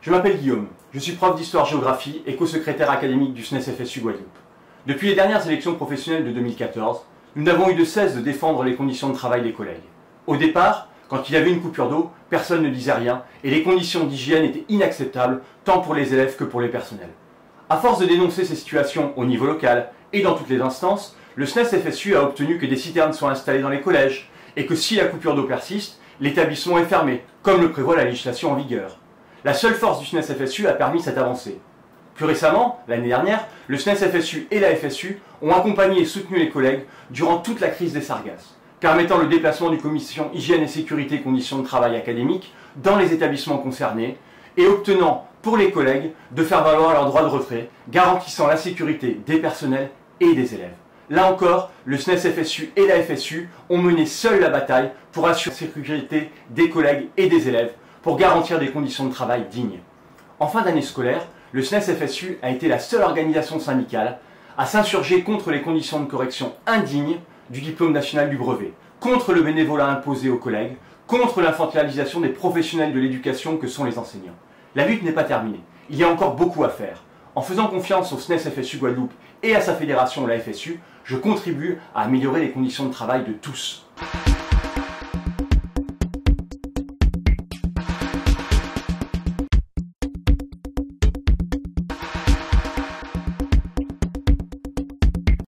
Je m'appelle Guillaume, je suis prof d'histoire-géographie et co-secrétaire académique du SNES-FSU Guadeloupe. Depuis les dernières élections professionnelles de 2014, nous n'avons eu de cesse de défendre les conditions de travail des collègues. Au départ, quand il y avait une coupure d'eau, personne ne disait rien et les conditions d'hygiène étaient inacceptables tant pour les élèves que pour les personnels. À force de dénoncer ces situations au niveau local et dans toutes les instances, le SNES-FSU a obtenu que des citernes soient installées dans les collèges et que si la coupure d'eau persiste, l'établissement est fermé, comme le prévoit la législation en vigueur. La seule force du SNES-FSU a permis cette avancée. Plus récemment, l'année dernière, le SNES-FSU et la FSU ont accompagné et soutenu les collègues durant toute la crise des sargasses, permettant le déplacement d'une commission hygiène et sécurité et conditions de travail académiques dans les établissements concernés et obtenant pour les collègues de faire valoir leur droit de retrait, garantissant la sécurité des personnels et des élèves. Là encore, le SNES-FSU et la FSU ont mené seuls la bataille pour assurer la sécurité des collègues et des élèves, pour garantir des conditions de travail dignes. En fin d'année scolaire, le SNES-FSU a été la seule organisation syndicale à s'insurger contre les conditions de correction indignes du diplôme national du brevet, contre le bénévolat imposé aux collègues, contre l'infantilisation des professionnels de l'éducation que sont les enseignants. La lutte n'est pas terminée, il y a encore beaucoup à faire. En faisant confiance au SNES-FSU Guadeloupe et à sa fédération, la FSU, je contribue à améliorer les conditions de travail de tous.